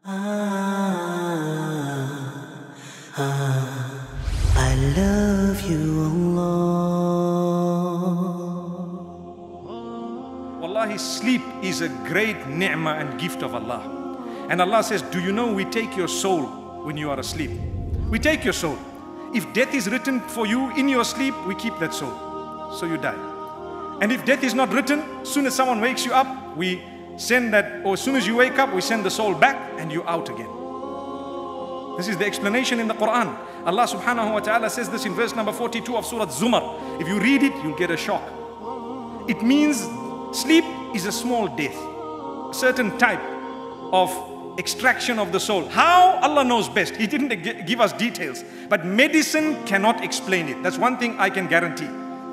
I love you, Allah. Wallahi, sleep is a great ni'mah and gift of Allah. And Allah says, do you know we take your soul when you are asleep? We take your soul. If death is written for you in your sleep, we keep that soul. So you die. And if death is not written, as soon as someone wakes you up, we send that, or as soon as you wake up, we send the soul back and you're out again. This is the explanation in the Quran. Allah subhanahu wa ta'ala says this in verse number 42 of Surah Zumar. If you read it, you'll get a shock. It means sleep is a small death, a certain type of extraction of the soul. How? Allah knows best. He didn't give us details. But medicine cannot explain it. That's one thing I can guarantee.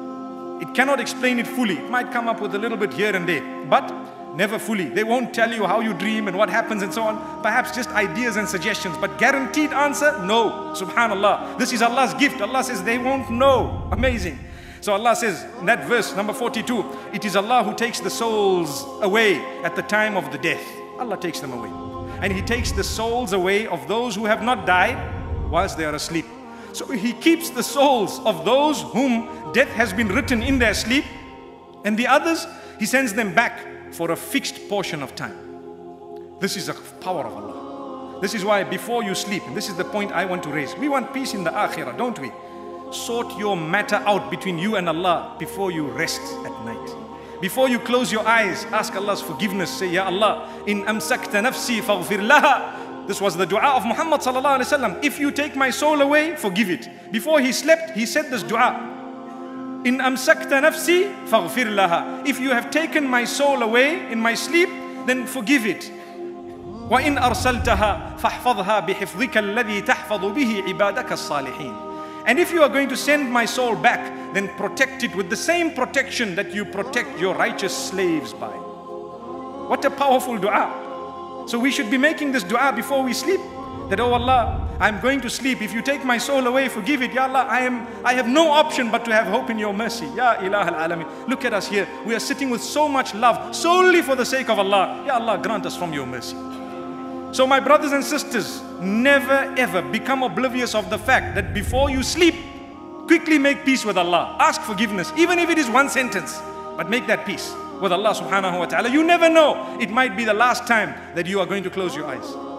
It cannot explain it fully. It might come up with a little bit here and there, but never fully. They won't tell you how you dream and what happens and so on. Perhaps just ideas and suggestions, but guaranteed answer? No. Subhanallah. This is Allah's gift. Allah says they won't know. Amazing. So Allah says in that verse number 42, it is Allah who takes the souls away at the time of the death. Allah takes them away. And He takes the souls away of those who have not died whilst they are asleep. So He keeps the souls of those whom death has been written in their sleep, and the others He sends them back for a fixed portion of time. This is the power of Allah. This is why before you sleep, and this is the point I want to raise, we want peace in the akhirah, don't we? Sort your matter out between you and Allah before you rest at night. Before you close your eyes, ask Allah's forgiveness. Say, Ya Allah, in amsakta nafsi faghfir laha. This was the dua of Muhammad sallallahu alaihi wasallam. If you take my soul away, forgive it. Before he slept, he said this dua. In amsakta nafsi faghfir laha. If you have taken my soul away in my sleep, then forgive it. Wa in arsaltaha fahfadha bihifdhika alladhi tahfadhu bihi ibadaka as-salihin. And if you are going to send my soul back, then protect it with the same protection that you protect your righteous slaves by. What a powerful dua. So we should be making this dua before we sleep. That, oh Allah, I'm going to sleep. If you take my soul away, forgive it. Ya Allah, I have no option but to have hope in your mercy. Ya Ilah al-Alamin. Look at us here. We are sitting with so much love, solely for the sake of Allah. Ya Allah, grant us from your mercy. So my brothers and sisters, never ever become oblivious of the fact that before you sleep, quickly make peace with Allah. Ask forgiveness, even if it is one sentence, but make that peace with Allah subhanahu wa ta'ala. You never know. It might be the last time that you are going to close your eyes.